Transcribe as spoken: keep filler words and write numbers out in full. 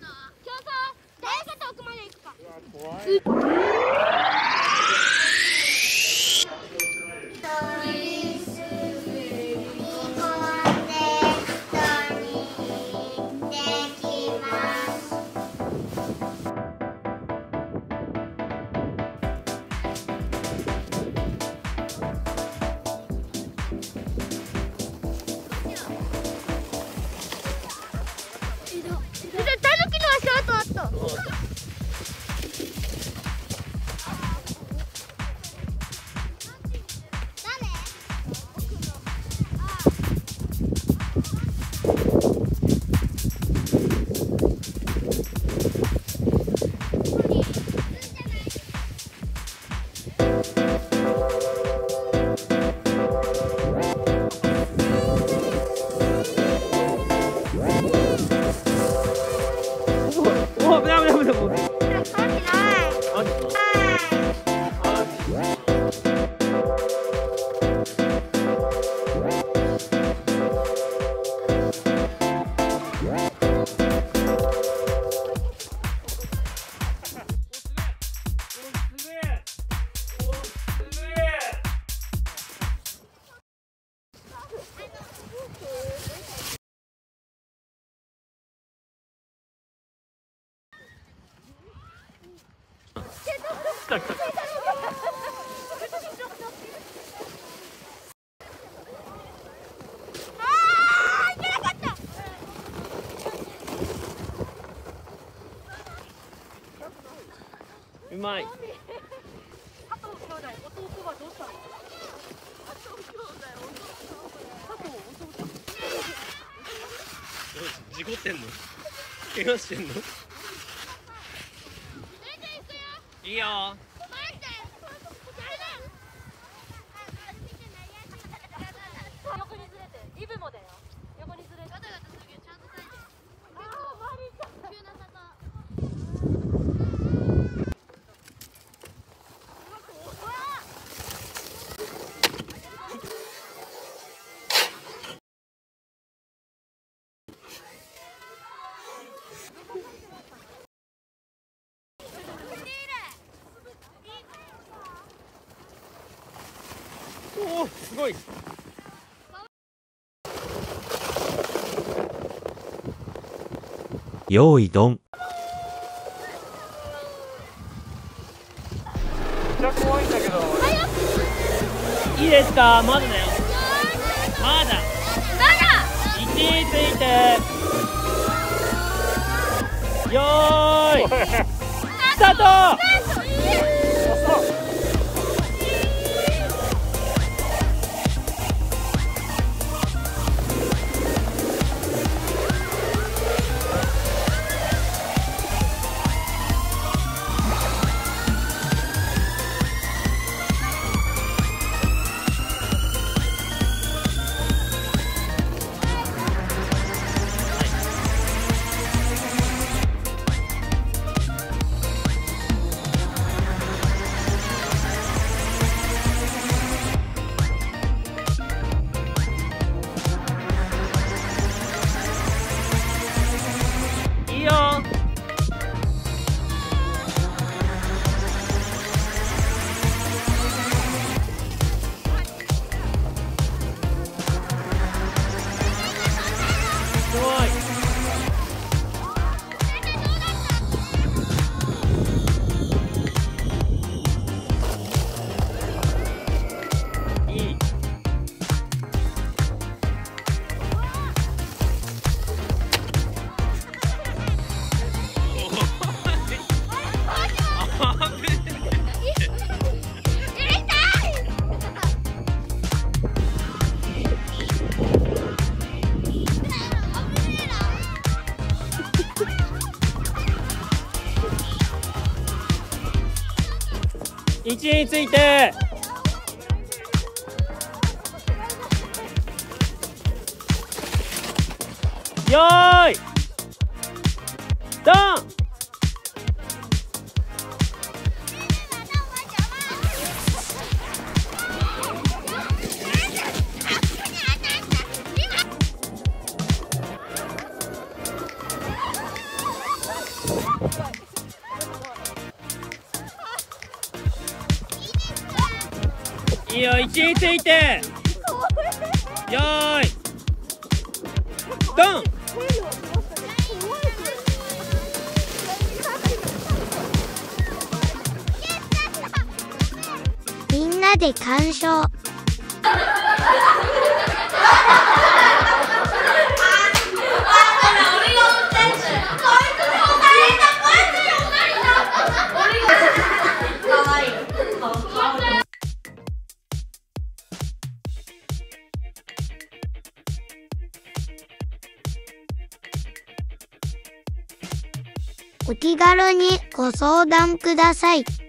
来た来た。うまい。 加藤兄弟、弟はどうしたの？加藤兄弟、弟。加藤弟。 事故ってんの？怪我してんの？いいよ。 横にずれて、イブもだよ。横にずれて。ガタガタするけどちゃんと耐えて。ああ、マリちゃん。急な坂。 おお、すごい。 用意ドン。 めっちゃ怖いんだけど。いいですか？まだだよ。まだ。位置について。よーい。スタート。位置について。よーいドン。 いいよ、位置について。よーいドン。 みんなで鑑賞。お気軽にご相談ください。